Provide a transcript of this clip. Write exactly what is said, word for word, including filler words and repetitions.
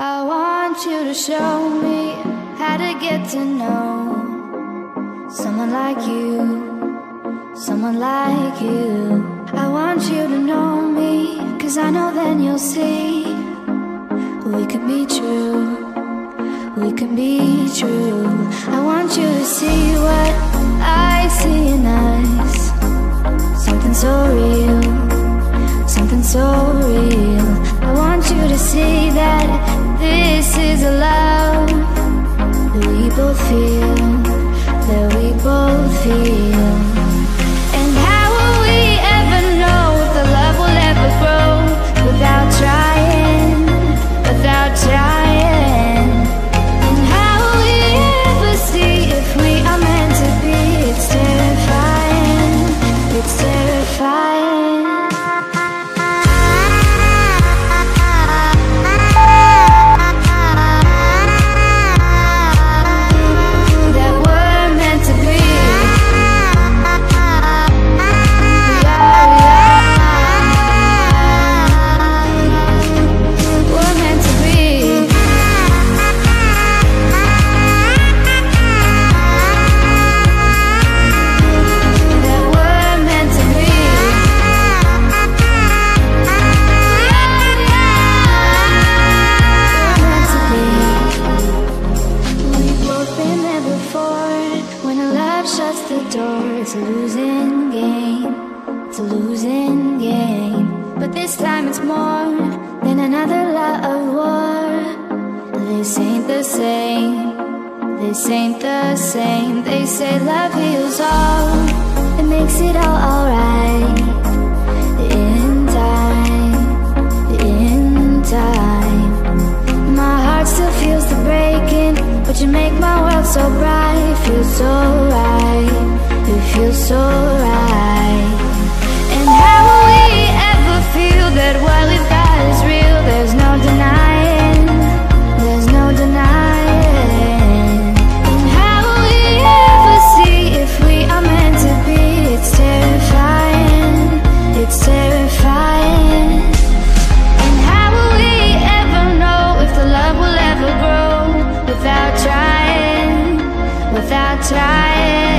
I want you to show me how to get to know someone like you, someone like you. I want you to know me, cause I know then you'll see we could be true, we can be true. I want you to see what I see in us, something so real, something so real. I want you to see that this is a love that we both feel, that we both feel. And how will we ever know if the love will ever grow without trying, without trying? And how will we ever see if we are meant to be? It's terrifying, it's terrifying. It's a losing game, it's a losing game. But this time it's more than another love war. This ain't the same, this ain't the same. They say love heals all, it makes it all alright. In time, in time. My heart still feels the breaking, but you make my world so bright. Feels so right, it feels so right. And how will we ever feel that what we've got is real? There's no denying, there's no denying. And how will we ever see if we are meant to be? It's terrifying, it's terrifying. And how will we ever know if the love will ever grow without trying, without trying?